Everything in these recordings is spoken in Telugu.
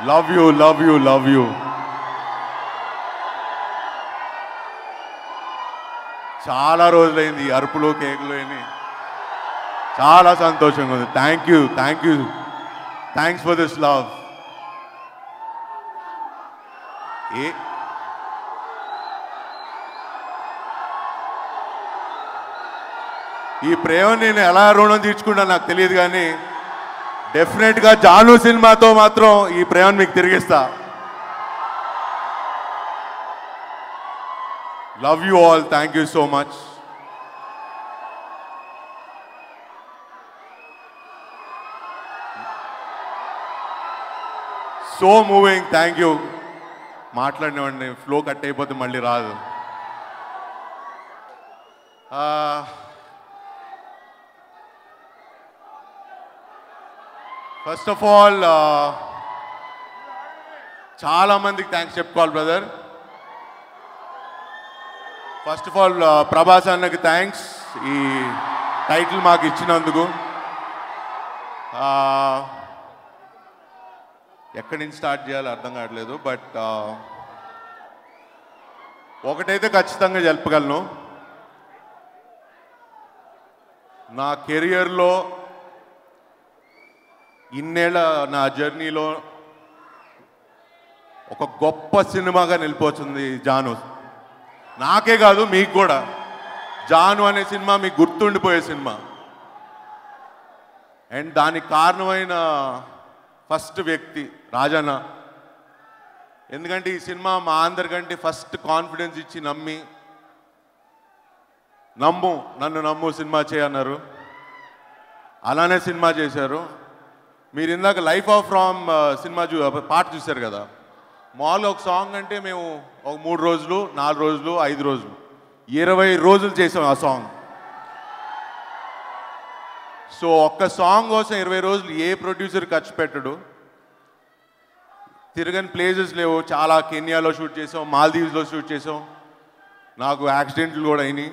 Love you love you love you. చాలా రోజులైంది అరుపులు కేకులు అని. చాలా సంతోషంగా ఉంది. Thank you thanks for this love. ఈ ప్రేమ నేను ఎలా రుణం తీర్చుకుంటా నాకు తెలియదు, కానీ డెఫినెట్గా జాను సినిమాతో మాత్రం ఈ ప్రేమను మీకు తిరిగిస్తా. Love you all. Thank you so much. So moving. Thank you. మాట్లాడినవాడిని ఫ్లో కట్ అయిపోతే మళ్ళీ రాదు. ఫస్ట్ ఆఫ్ ఆల్ చాలా మందికి థ్యాంక్స్ చెప్పుకోవాలి brother. First of all Prabhas అన్నకి థ్యాంక్స్ ఈ టైటిల్ మాకు ఇచ్చినందుకు. ఎక్కడి నుంచి స్టార్ట్ చేయాలో అర్థం కావట్లేదు, బట్ ఒకటైతే ఖచ్చితంగా చెప్పగలను, నా కెరియర్లో ఇన్నేళ్ళ నా జర్నీలో ఒక గొప్ప సినిమాగా నిలిపోతుంది జాను. నాకే కాదు మీకు కూడా. జాను అనే సినిమా మీకు గుర్తుండిపోయే సినిమా. అండ్ దానికి కారణమైన ఫస్ట్ వ్యక్తి రాజన్న. ఎందుకంటే ఈ సినిమా మా అందరికంటే ఫస్ట్ కాన్ఫిడెన్స్ ఇచ్చి నన్ను నమ్ము సినిమా చేయన్నారు. అలానే సినిమా చేశారు. మీరు ఇందాక లైఫ్ ఆఫ్ రామ్ సినిమా పాట చూశారు కదా. మామూలుగా ఒక సాంగ్ అంటే మేము ఒక 3 రోజులు 4 రోజులు 5 రోజులు 20 రోజులు చేసాం ఆ సాంగ్. సో ఒక్క సాంగ్ కోసం 20 రోజులు ఏ ప్రొడ్యూసర్ ఖర్చు పెట్టడు. తిరగని ప్లేసెస్ లేవు. చాలా కెన్యాలో షూట్ చేసాం, మాల్దీవ్స్లో షూట్ చేసాం. నాకు యాక్సిడెంట్లు కూడా అయినాయి.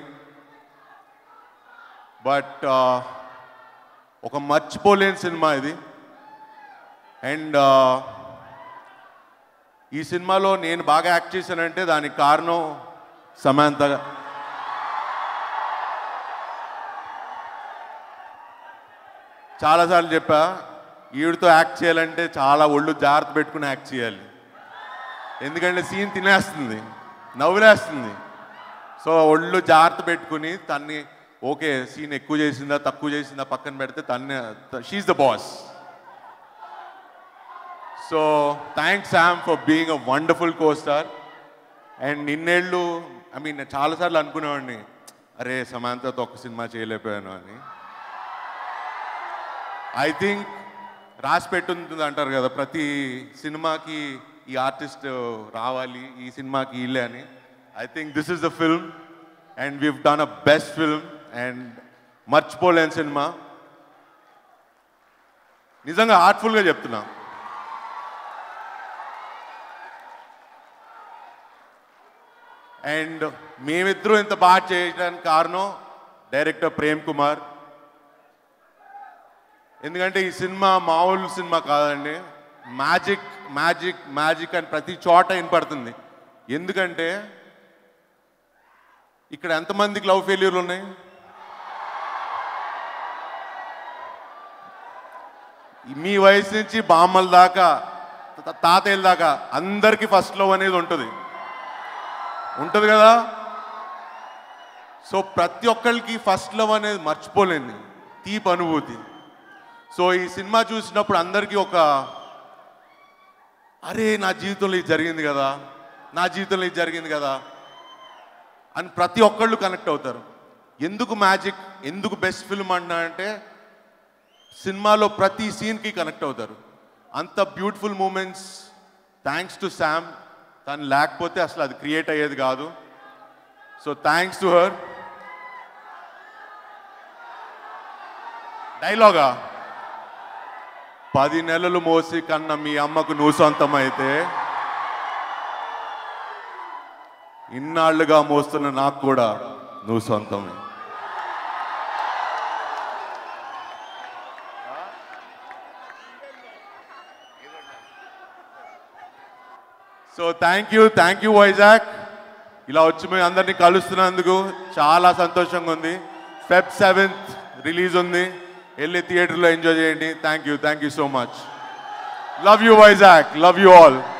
బట్ ఒక మర్చిపోలేని సినిమా ఇది. అండ్ ఈ సినిమాలో నేను బాగా యాక్ట్ చేశానంటే దానికి కారణం సమాంత. చాలాసార్లు చెప్పా, ఈవిడితో యాక్ట్ చేయాలంటే చాలా ఒళ్ళు జాగ్రత్త పెట్టుకుని యాక్ట్ చేయాలి. ఎందుకంటే సీన్ తినేస్తుంది, నవ్వులేస్తుంది. సో ఒళ్ళు జాగ్రత్త పెట్టుకుని తన్ని ఓకే సీన్ ఎక్కువ చేసిందా తక్కువ చేసిందా పక్కన పెడితే she's the boss. So thanks Sam for being a wonderful co-star. And ఇన్నేళ్ళు చాలాసార్లు అనుకునేవాడిని, అరే సమాంతతో ఒక సినిమా చేయలేకపోయాను అని. ఐ థింక్ రాసి పెట్టుంది అంటారు కదా, ప్రతి సినిమాకి ఈ ఆర్టిస్ట్ రావాలి, ఈ సినిమాకి వీళ్ళే అని. I think this is the film and we've done a best film and మర్చిపోలేని సినిమా. నిజంగా హార్ట్ఫుల్గా చెప్తున్నా. అండ్ మేమిద్దరూ ఇంత బాగా చేయడానికి కారణం డైరెక్టర్ ప్రేమ్ కుమార్. ఎందుకంటే ఈ సినిమా మామూలు సినిమా కాదండి. మ్యాజిక్ మ్యాజిక్ మ్యాజిక్ అని ప్రతి చోట వినపడుతుంది. ఎందుకంటే ఇక్కడ ఎంతమందికి లవ్ ఫెయిల్యూర్లు ఉన్నాయి? మీ వయసు నుంచి బామ్మల దాకా తాతయ్యల దాకా అందరికీ ఫస్ట్ లవ్ అనేది ఉంటుంది కదా. సో ప్రతి ఒక్కరికి ఫస్ట్ లవ్ అనేది మర్చిపోలేని తీపి అనుభూతి. సో ఈ సినిమా చూసినప్పుడు అందరికీ ఒక అరే నా జీవితంలో ఇది జరిగింది కదా అని ప్రతి ఒక్కళ్ళు కనెక్ట్ అవుతారు. ఎందుకు మ్యాజిక్, ఎందుకు బెస్ట్ ఫిల్మ్ అంటే సినిమాలో ప్రతి సీన్కి కనెక్ట్ అవుతారు. అంత beautiful moments thanks to Sam. తను లేకపోతే అసలు అది క్రియేట్ అయ్యేది కాదు. So thanks to her. డైలాగా 10 నెలలు మోసి కన్నా మీ అమ్మకు నువ్వు సొంతమైతే ఇన్నాళ్ళుగా మోస్తున్న నాకు కూడా నువ్వు సొంతమే. So thank you Vizag. ఇలా వచ్చి మేము అందరినీ కలుస్తున్నందుకు చాలా సంతోషంగా ఉంది. Feb 7th రిలీజ్ ఉంది, వెళ్ళి థియేటర్లో ఎంజాయ్ చేయండి. Thank you so much. Love you Vizag, love you all.